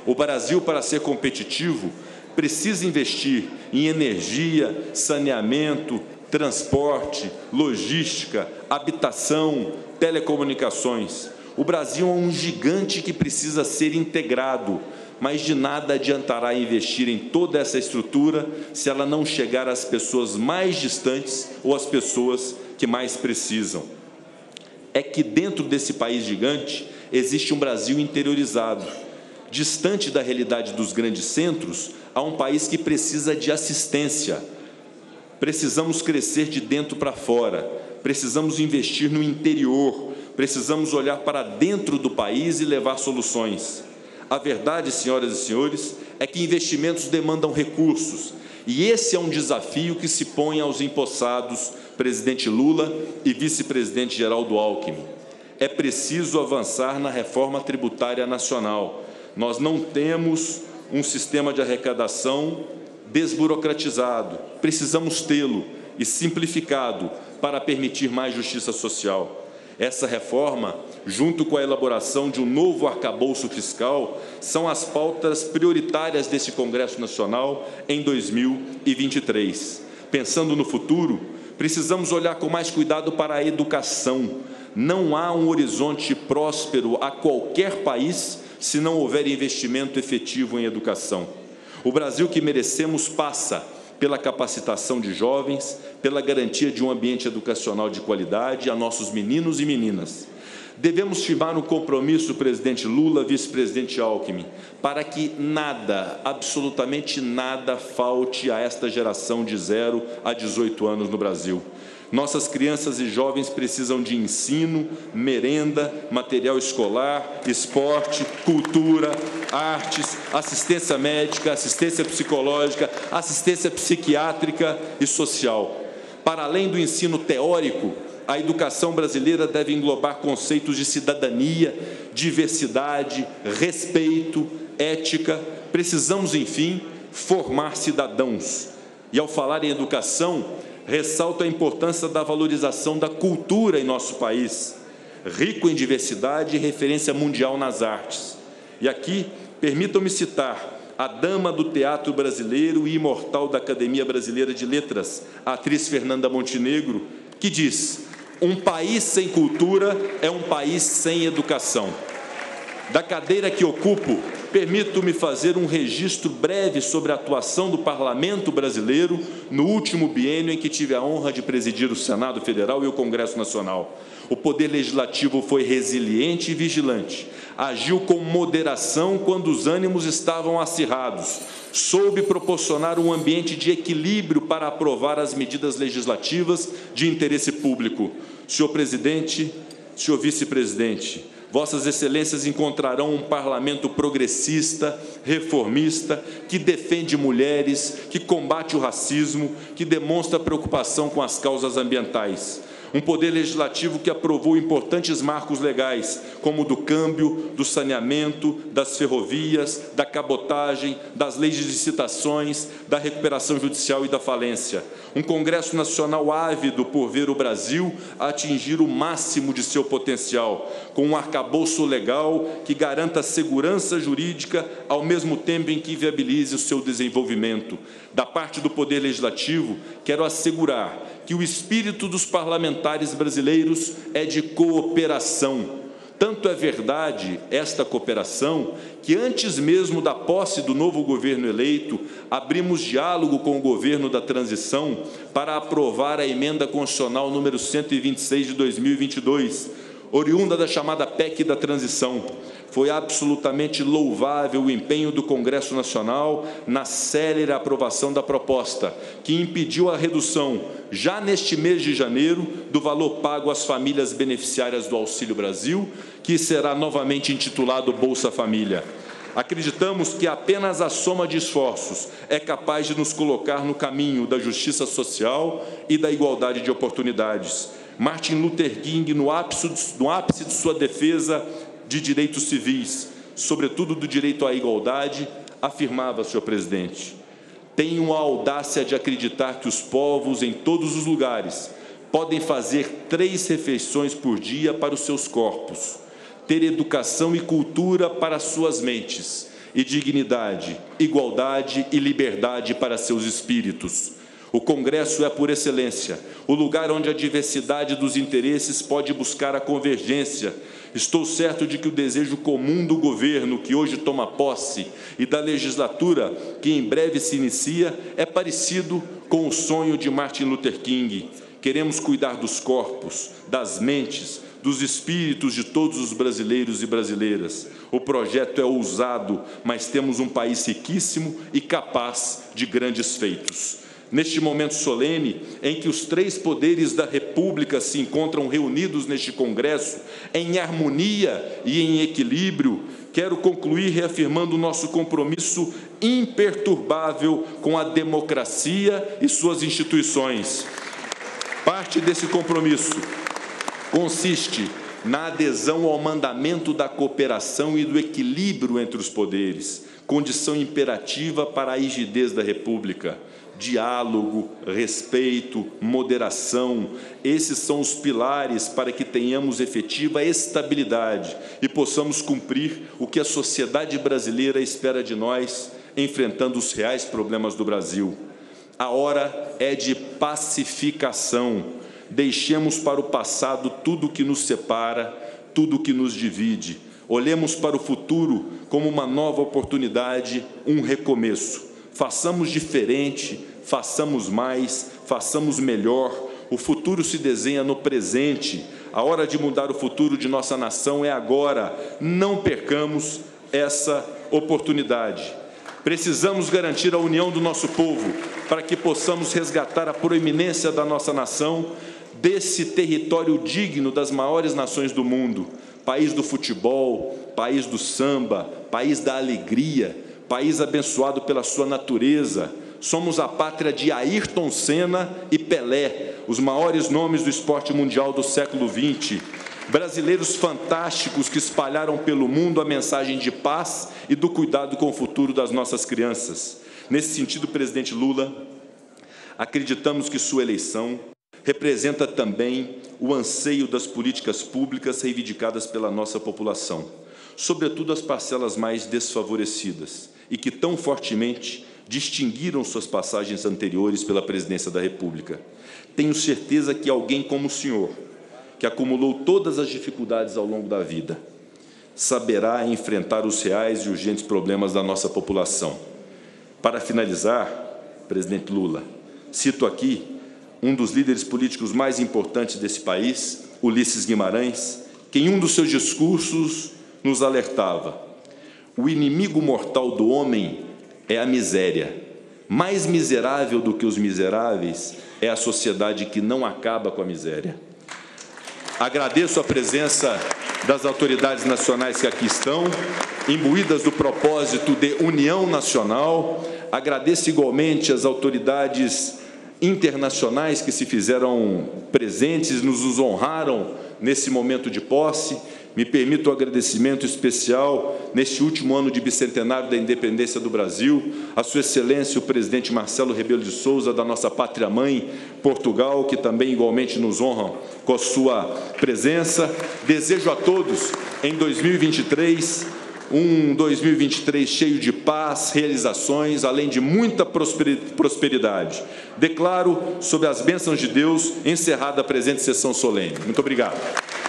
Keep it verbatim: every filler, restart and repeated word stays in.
O Brasil, para ser competitivo, precisa investir em energia, saneamento, transporte, logística, habitação, telecomunicações. O Brasil é um gigante que precisa ser integrado, mas de nada adiantará investir em toda essa estrutura se ela não chegar às pessoas mais distantes ou às pessoas que mais precisam. É que dentro desse país gigante existe um Brasil interiorizado. Distante da realidade dos grandes centros, há um país que precisa de assistência. Precisamos crescer de dentro para fora, precisamos investir no interior, precisamos olhar para dentro do país e levar soluções. A verdade, senhoras e senhores, é que investimentos demandam recursos, e esse é um desafio que se põe aos empossados presidente Lula e vice-presidente Geraldo Alckmin. É preciso avançar na reforma tributária nacional. Nós não temos um sistema de arrecadação desburocratizado, precisamos tê-lo e simplificado para permitir mais justiça social. Essa reforma, junto com a elaboração de um novo arcabouço fiscal, são as pautas prioritárias desse Congresso Nacional em dois mil e vinte e três. Pensando no futuro, precisamos olhar com mais cuidado para a educação. Não há um horizonte próspero a qualquer país se não houver investimento efetivo em educação. O Brasil que merecemos passa pela capacitação de jovens, pela garantia de um ambiente educacional de qualidade a nossos meninos e meninas. Devemos firmar um compromisso, presidente Lula, vice-presidente Alckmin, para que nada, absolutamente nada, falte a esta geração de zero a dezoito anos no Brasil. Nossas crianças e jovens precisam de ensino, merenda, material escolar, esporte, cultura, artes, assistência médica, assistência psicológica, assistência psiquiátrica e social. Para além do ensino teórico, a educação brasileira deve englobar conceitos de cidadania, diversidade, respeito, ética. Precisamos, enfim, formar cidadãos. E, ao falar em educação, ressalto a importância da valorização da cultura em nosso país, rico em diversidade e referência mundial nas artes. E aqui, permitam-me citar a dama do teatro brasileiro e imortal da Academia Brasileira de Letras, a atriz Fernanda Montenegro, que diz: um país sem cultura é um país sem educação. Da cadeira que ocupo, permito-me fazer um registro breve sobre a atuação do Parlamento brasileiro no último biênio em que tive a honra de presidir o Senado Federal e o Congresso Nacional. O Poder Legislativo foi resiliente e vigilante, agiu com moderação quando os ânimos estavam acirrados, soube proporcionar um ambiente de equilíbrio para aprovar as medidas legislativas de interesse público. Senhor presidente, senhor vice-presidente, Vossas Excelências encontrarão um parlamento progressista, reformista, que defende mulheres, que combate o racismo, que demonstra preocupação com as causas ambientais. Um poder legislativo que aprovou importantes marcos legais, como o do câmbio, do saneamento, das ferrovias, da cabotagem, das leis de licitações, da recuperação judicial e da falência. Um Congresso Nacional ávido por ver o Brasil atingir o máximo de seu potencial, com um arcabouço legal que garanta a segurança jurídica ao mesmo tempo em que viabilize o seu desenvolvimento. Da parte do Poder Legislativo, quero assegurar que o espírito dos parlamentares brasileiros é de cooperação. Tanto é verdade esta cooperação que, antes mesmo da posse do novo governo eleito, abrimos diálogo com o governo da transição para aprovar a emenda constitucional número cento e vinte e seis de dois mil e vinte e dois, oriunda da chamada P E C da transição. Foi absolutamente louvável o empenho do Congresso Nacional na célere aprovação da proposta, que impediu a redução, já neste mês de janeiro, do valor pago às famílias beneficiárias do Auxílio Brasil, que será novamente intitulado Bolsa Família. Acreditamos que apenas a soma de esforços é capaz de nos colocar no caminho da justiça social e da igualdade de oportunidades. Martin Luther King, no ápice, no ápice de sua defesa de direitos civis, sobretudo do direito à igualdade, afirmava, senhor presidente: tenho a audácia de acreditar que os povos em todos os lugares podem fazer três refeições por dia para os seus corpos, ter educação e cultura para suas mentes e dignidade, igualdade e liberdade para seus espíritos. O Congresso é, por excelência, o lugar onde a diversidade dos interesses pode buscar a convergência. Estou certo de que o desejo comum do governo que hoje toma posse e da legislatura que em breve se inicia é parecido com o sonho de Martin Luther King. Queremos cuidar dos corpos, das mentes, dos espíritos de todos os brasileiros e brasileiras. O projeto é ousado, mas temos um país riquíssimo e capaz de grandes feitos. Neste momento solene, em que os três poderes da República se encontram reunidos neste Congresso, em harmonia e em equilíbrio, quero concluir reafirmando o nosso compromisso imperturbável com a democracia e suas instituições. Parte desse compromisso consiste na adesão ao mandamento da cooperação e do equilíbrio entre os poderes, condição imperativa para a rigidez da República. Diálogo, respeito, moderação, esses são os pilares para que tenhamos efetiva estabilidade e possamos cumprir o que a sociedade brasileira espera de nós, enfrentando os reais problemas do Brasil. A hora é de pacificação. Deixemos para o passado tudo o que nos separa, tudo o que nos divide. Olhemos para o futuro como uma nova oportunidade, um recomeço. Façamos diferente, façamos mais, façamos melhor. O futuro se desenha no presente. A hora de mudar o futuro de nossa nação é agora. Não percamos essa oportunidade. Precisamos garantir a união do nosso povo para que possamos resgatar a proeminência da nossa nação desse território digno das maiores nações do mundo. País do futebol, país do samba, país da alegria, país abençoado pela sua natureza. Somos a pátria de Ayrton Senna e Pelé, os maiores nomes do esporte mundial do século vinte. Brasileiros fantásticos que espalharam pelo mundo a mensagem de paz e do cuidado com o futuro das nossas crianças. Nesse sentido, presidente Lula, acreditamos que sua eleição representa também o anseio das políticas públicas reivindicadas pela nossa população, sobretudo as parcelas mais desfavorecidas, e que tão fortemente distinguiram suas passagens anteriores pela presidência da República. Tenho certeza que alguém como o senhor, que acumulou todas as dificuldades ao longo da vida, saberá enfrentar os reais e urgentes problemas da nossa população. Para finalizar, presidente Lula, cito aqui um dos líderes políticos mais importantes desse país, Ulisses Guimarães, que em um dos seus discursos nos alertava: o inimigo mortal do homem é a miséria. Mais miserável do que os miseráveis é a sociedade que não acaba com a miséria. Agradeço a presença das autoridades nacionais que aqui estão, imbuídas do propósito de união nacional. Agradeço igualmente as autoridades internacionais que se fizeram presentes, nos honraram nesse momento de posse. Me permito um agradecimento especial neste último ano de bicentenário da independência do Brasil, a Sua Excelência, o presidente Marcelo Rebelo de Sousa, da nossa pátria-mãe, Portugal, que também igualmente nos honram com a sua presença. Desejo a todos, em dois mil e vinte e três, um dois mil e vinte e três cheio de paz, realizações, além de muita prosperidade. Declaro, sob as bênçãos de Deus, encerrada a presente sessão solene. Muito obrigado.